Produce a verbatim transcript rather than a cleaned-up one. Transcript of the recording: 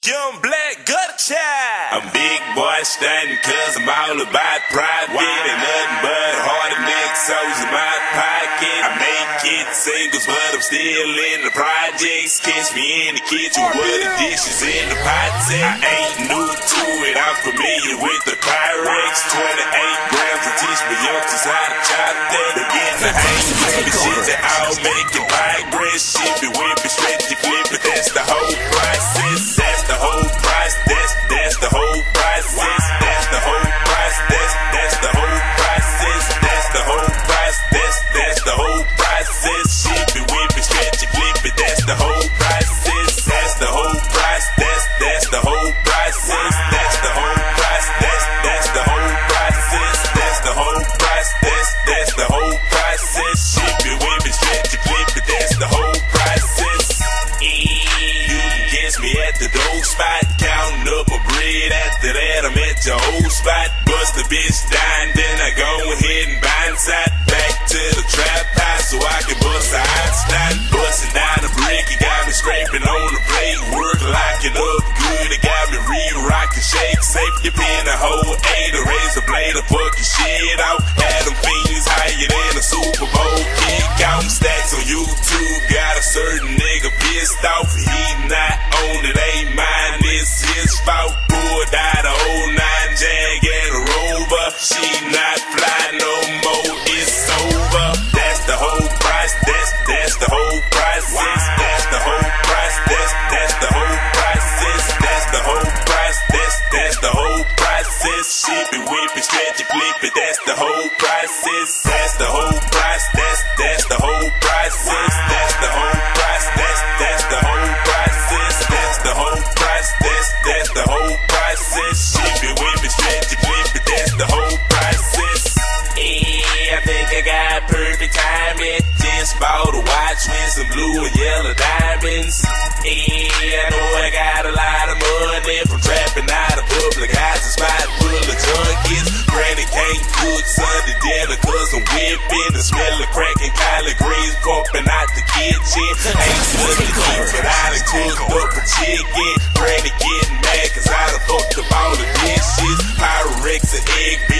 Young black gutter child. I'm big boy stunting cause I'm all about private. Wow. And nothing but harder neck souls in my pocket. I make kids singles but I'm still in the projects. Catch me in the kitchen with the dishes in the pot set. I ain't new to it, I'm familiar with the Pyrex. twenty-eight grams to teach me youngsters how to chop that. Begin to hang with the shit that all making progress. Shit be whipping, stretch it, flip it, that's the whole process. That's the whole process, that's the whole process, that's the whole process, that's the whole process, that's the whole process, that's the whole process. Shit be whipping, stretch it, flip it, that's the whole process, that's the whole process, that's the whole process, that's the whole process, that's the whole process, that's the whole process, that's the whole process. Shit be whipping, stretch it, flip it, that's the whole process. You can catch me at the dope spot, counting up my bread. After that, I'm at your old spot. Bust the bitch down, then I go ahead and blindside back to the trap house so I can bust a hot snot. Busting down the brick, it got me scraping on the plate. Work locking up good, it got me re-rocking, shake, safety pin, a whole eight, a razor blade, a fucking shit out. Had them fiends higher than a Super Bowl kick. Counting stacks on YouTube, got a certain nigga pissed off. He not on it, ain't mine, it's his fault. Pulled out a old nine Jag and a Rover. She not fly no more, it's over. That's the whole process, that's the whole process, that's the whole process, that's the whole process, that's the whole process, that's the whole process. Shit be whipping, stretch it, flip it, that's the whole process, that's the whole process, that's the whole process, that's the whole process, that's the whole process, that's the whole process, that's the whole process. Shit be whipping, stretch it, flip it, that's the whole process. Yeah, I think I got perfect timing. Just bought a watch with some blue and yellow diamonds. Yeah, I know I got a lot of money from trapping out of public house, a spot full of junkies. Granny can't cook Sunday dinner cause I'm whipping. The smell of crack and collard greens pumping out the kitchen. Ain't nothing to keep it out and cooked up a chicken. Granny getting mad cause I done fucked up all the dishes. Pyrex and egg